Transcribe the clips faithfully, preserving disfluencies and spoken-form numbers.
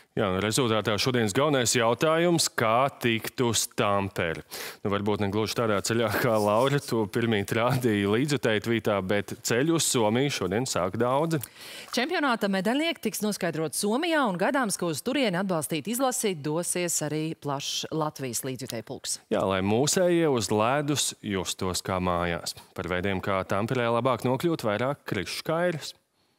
Jā, rezultātā šodienas galvenais jautājums, kā tikt uz Tamperi. Nu, varbūt ne gluži tādā ceļā, kā Laura to pirmīt rādīja līdzjutēji tvītā, bet ceļu uz Somiju šodien sāk daudzi. Čempionāta medaļnieki tiks noskaidrot Somijā un gaidāms, ka uz turieni atbalstīt izlasi dosies arī plašs Latvijas līdzjutēju pulks. Jā, lai mūsējie uz ledus justos kā mājās. Par veidiem, kā Tamperē labāk nokļūt, vairāk Krišs Kairis.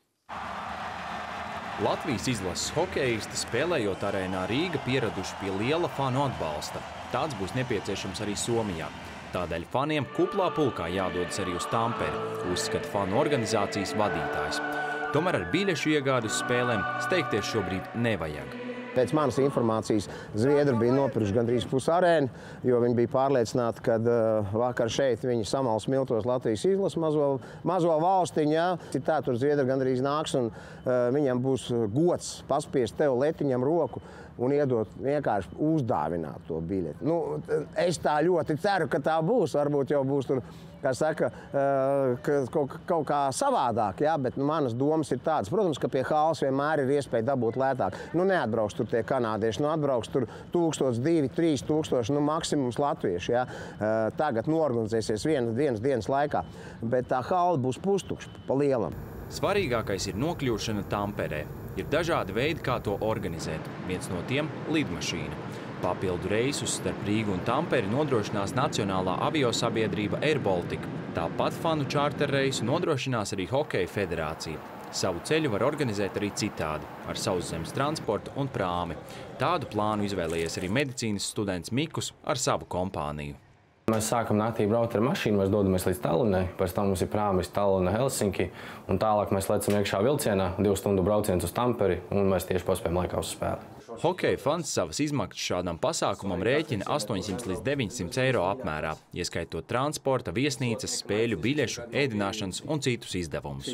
Latvijas izlases hokeisti spēlējot arēnā Rīga pieraduši pie liela fanu atbalsta. Tāds būs nepieciešams arī Somijā. Tādēļ faniem kuplā pulkā jādodas arī uz Tamperi, uzskata fanu organizācijas vadītājs. Tomēr ar biļešu iegādi uz spēlēm steigties šobrīd nevajag. Pēc manas informācijas Zviedri bija nopirkuši gandrīz pusi arēnu, jo viņi bija pārliecināti, ka uh, vakar šeit viņi samals miltos Latvijas izlases mazo, mazo valstiņu. Ja? Tā tur Zviedri gandrīz nāks un uh, viņam būs gods paspiest tev letiņam roku un iedot vienkārši uzdāvināt to biļeti. Nu, es tā ļoti ceru, ka tā būs. Varbūt jau būs tur, kā saka, ka kaut, kaut kā savādāk, ja? Bet nu, manas domas ir tādas. Protams, ka pie halas vienmēr ir iespēja dabūt lētāk. Nu, neatbrauks tur tie kanādieši, nu, atbrauks tur tūkstots, divi, trīs tūkstoši, nu, maksimums latvieši, ja? Tagad norganizēsies vienas, vienas dienas laikā, bet tā hala būs pustukša pa lielam. Svarīgākais ir nokļūšana Tamperē. Ir dažādi veidi, kā to organizēt. Viens no tiem – lidmašīna. Papildu reisus starp Rīgu un Tamperi nodrošinās Nacionālā aviosabiedrība Air Baltica. Tāpat fanu čārterreisu nodrošinās arī Hokeja federācija. Savu ceļu var organizēt arī citādi, ar sauszemes transportu un prāmi. Tādu plānu izvēlējies arī medicīnas students Mikus ar savu kompāniju. Mēs sākam naktī braukt ar mašīnu, mēs dodamies līdz Tallinai, pēc tam mums ir prāmis Tallina, Helsinki, un tālāk mēs lecam iekšā vilcienā, divu stundu brauciens uz Tamperi, un mēs tieši paspējam laikā uz spēli. Hokeja fans savas izmaksas šādam pasākumam rēķina astoņsimt līdz deviņsimt eiro apmērā, ieskaitot transporta, viesnīcas, spēļu, biļešu, ēdināšanas un citus izdevumus.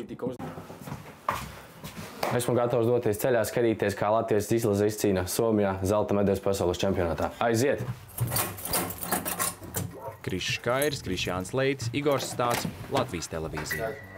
Esmu gatavs doties ceļā, skatīties, kā Latvijas izlase izcīna Somijā zelta medaļas pasaules čempionātā. Aiziet! Krišs Kairis, Krišjāns Leitis, Igors Stāts, Latvijas televīzija.